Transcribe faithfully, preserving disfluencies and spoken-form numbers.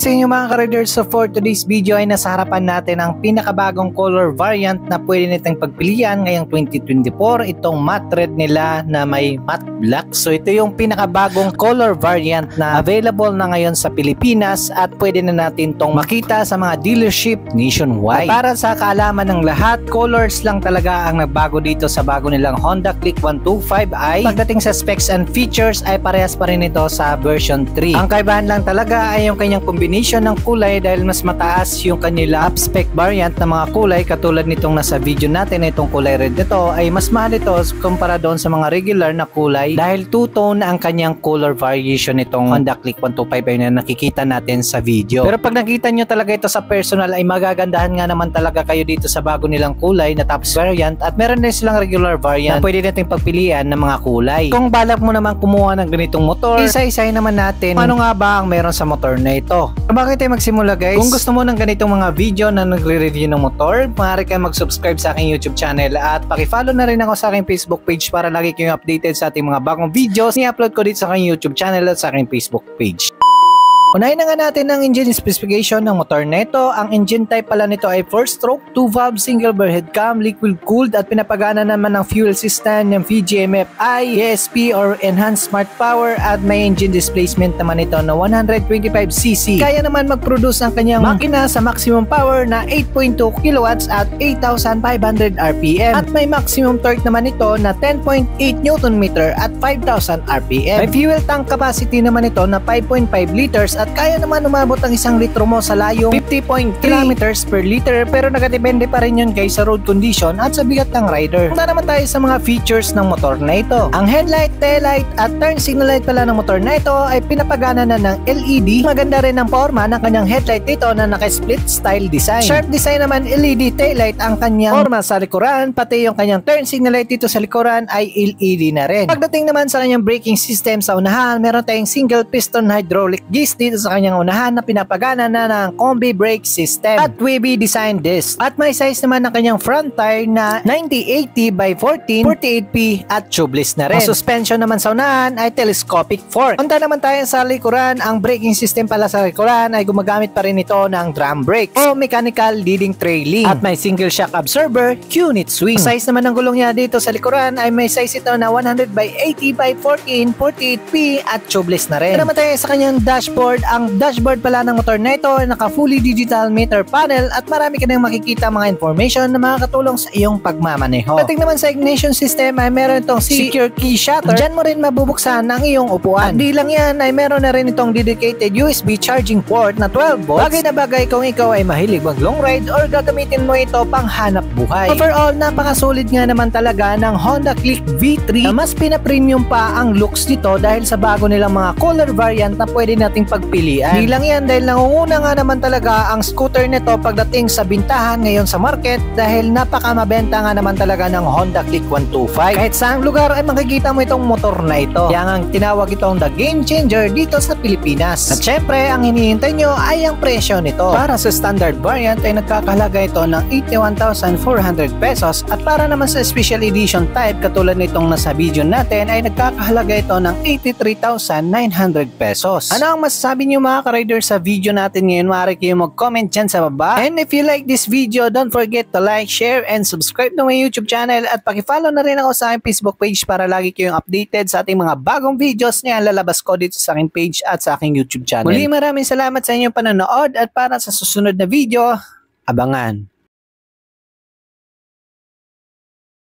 Sa inyo mga ka-riders, so for today's video ay nasa harapan natin ang pinakabagong color variant na pwede nitong pagpilian ngayong twenty twenty-four, itong matte red nila na may matte black. So ito yung pinakabagong color variant na available na ngayon sa Pilipinas at pwede na natin tong makita sa mga dealership nationwide. At para sa kaalaman ng lahat, colors lang talaga ang nagbago dito sa bago nilang Honda Click one twenty-five i. Pagdating sa specs and features ay parehas pa rin ito sa version three. Ang kaibahan lang talaga ay yung kanyang kombinasyon ng kulay dahil mas mataas yung kanila up spec variant na mga kulay katulad nitong nasa video natin. Itong kulay red nito ay mas mahal ito kumpara doon sa mga regular na kulay dahil two-tone ang kanyang color variation nitong Honda Click one twenty-five i na nakikita natin sa video. Pero pag nakita nyo talaga ito sa personal ay magagandahan nga naman talaga kayo dito sa bago nilang kulay na top variant at meron din silang regular variant na pwede natin pagpilian ng mga kulay. Kung balak mo naman kumuha ng ganitong motor, isa-isahin naman natin ano nga ba ang meron sa motor na ito. Bakit tayo magsimula guys? Kung gusto mo ng ganitong mga video na nagre-review ng motor, maaari kayo mag-subscribe sa aking YouTube channel at paki-follow na rin ako sa aking Facebook page para lagi kayong updated sa ating mga bagong videos ni-upload ko dito sa aking YouTube channel at sa aking Facebook page. Unahin na nga natin ang engine specification ng motor nito. Ang engine type pala nito ay four stroke, two valve, single overhead cam, liquid cooled at pinapagana naman ng fuel system ng V G M F I, E S P or Enhanced Smart Power at may engine displacement naman ito na one hundred twenty-five c c. Kaya naman mag-produce ang kanyang makina sa maximum power na eight point two kilowatts at eight thousand five hundred R P M at may maximum torque naman ito na ten point eight newton meter at five thousand R P M. May fuel tank capacity naman ito na five point five liters at kaya naman umabot ang isang litro mo sa layong fifty point three kilometers per liter pero nakadepende pa rin yun guys sa road condition at sa bigat ng rider. Punta naman tayo sa mga features ng motor na ito. Ang headlight, taillight at turn signal light pala ng motor na ito ay pinapagana na ng L E D. Maganda rin ang forma ng kanyang headlight dito na naka-split style design. Sharp design naman L E D taillight ang kanyang forma sa likuran, pati yung kanyang turn signal light dito sa likuran ay L E D na rin. Pagdating naman sa kanyang braking system sa unahan, meron tayong single piston hydraulic disc dito sa kanyang unahan na pinapagana na ng combi brake system at wavy design disc. At may size naman ng kanyang front tire na ninety eighty by fourteen forty-eight P at tubeless na rin. Ang suspension naman sa unahan ay telescopic fork. Punta naman tayo sa likuran. Ang braking system pala sa likuran ay gumagamit pa rin ito ng drum brakes o mechanical leading trailing at may single shock absorber unit swing. Ang size naman ng gulong niya dito sa likuran ay may size ito na one hundred by eighty by fourteen forty-eight P at tubeless na rin. Punta naman tayo sa kanyang dashboard. Ang dashboard pala ng motor na ito naka fully digital meter panel at marami ka nang makikita mga information na makakatulong sa iyong pagmamaneho. Pagdating naman sa ignition system ay meron itong secure key shutter. Diyan mo rin mabubuksan ang iyong upuan. At di lang yan ay meron na rin itong dedicated U S B charging port na twelve volts. Bagay na bagay kung ikaw ay mahilig mag long ride or gagamitin mo ito pang hanap buhay. Overall, napakasulit nga naman talaga ng Honda Click V three na mas pina-premium pa ang looks nito dahil sa bago nilang mga color variant na pwede nating pagpilian. Di lang yan dahil nangunguna nga naman talaga ang scooter nito pagdating sa bintahan ngayon sa market dahil napakamabenta nga naman talaga ng Honda Click one twenty-five. Kahit saang lugar ay makikita mo itong motor na ito. Kaya nga tinawag itong the game changer dito sa Pilipinas. At syempre ang hinihintay nyo ay ang presyo nito. Para sa standard variant ay nagkakahalaga ito ng eighty-one thousand four hundred pesos at para naman sa special edition type katulad nitong nasa video natin ay nagkakahalaga ito ng eighty-three thousand nine hundred pesos. Ano ang masasabi nyo mga ka-rider sa video natin ngayon? Maaari kayo mag-comment dyan sa baba. And if you like this video, don't forget to like, share, and subscribe to my YouTube channel at paki-follow na rin ako sa aking Facebook page para lagi kayong updated sa ating mga bagong videos na lalabas ko dito sa aking page at sa aking YouTube channel. Muli maraming salamat sa inyong panonood at para sa susunod na video, abangan.